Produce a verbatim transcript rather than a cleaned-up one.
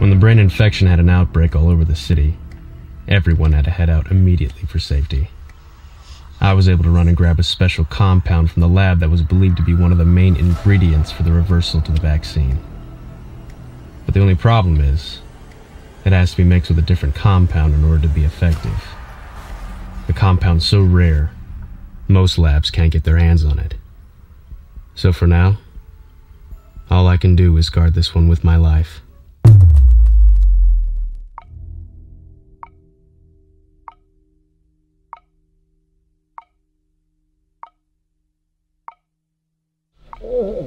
When the brain infection had an outbreak all over the city, everyone had to head out immediately for safety. I was able to run and grab a special compound from the lab that was believed to be one of the main ingredients for the reversal to the vaccine. But the only problem is, it has to be mixed with a different compound in order to be effective. The compound's so rare, most labs can't get their hands on it. So for now, all I can do is guard this one with my life. Uh.